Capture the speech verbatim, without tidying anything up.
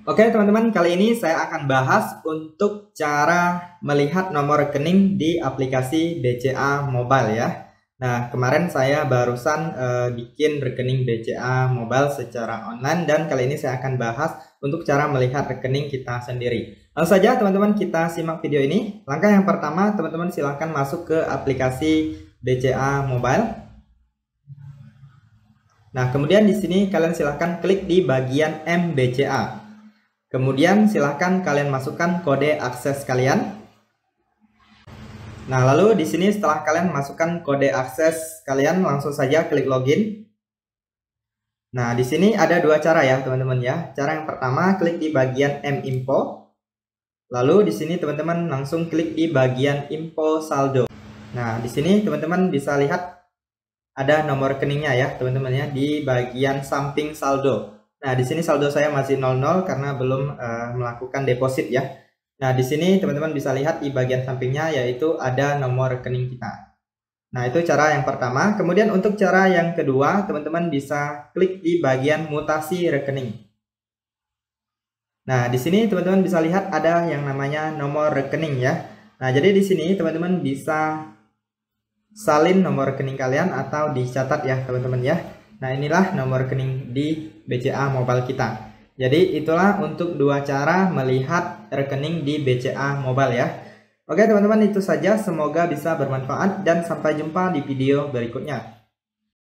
Oke teman-teman, kali ini saya akan bahas untuk cara melihat nomor rekening di aplikasi B C A Mobile ya. Nah, kemarin saya barusan eh, bikin rekening B C A Mobile secara online dan kali ini saya akan bahas untuk cara melihat rekening kita sendiri. Langsung saja teman-teman kita simak video ini. Langkah yang pertama, teman-teman silahkan masuk ke aplikasi B C A Mobile. Nah, kemudian di sini kalian silahkan klik di bagian M B C A. Kemudian silahkan kalian masukkan kode akses kalian. Nah, lalu di sini setelah kalian masukkan kode akses kalian, langsung saja klik login. Nah, di sini ada dua cara ya, teman-teman ya. Cara yang pertama, klik di bagian M Info. Lalu di sini teman-teman langsung klik di bagian info saldo. Nah, di sini teman-teman bisa lihat ada nomor rekeningnya ya, teman-teman ya, di bagian samping saldo. Nah, di sini saldo saya masih nol nol karena belum uh, melakukan deposit ya. Nah, di sini teman-teman bisa lihat di bagian sampingnya yaitu ada nomor rekening kita. Nah, itu cara yang pertama. Kemudian untuk cara yang kedua, teman-teman bisa klik di bagian mutasi rekening. Nah, di sini teman-teman bisa lihat ada yang namanya nomor rekening ya. Nah, jadi di sini teman-teman bisa salin nomor rekening kalian atau dicatat ya, teman-teman ya. Nah, inilah nomor rekening di B C A Mobile kita. Jadi itulah untuk dua cara melihat rekening di B C A Mobile ya. Oke teman-teman, itu saja, semoga bisa bermanfaat dan sampai jumpa di video berikutnya.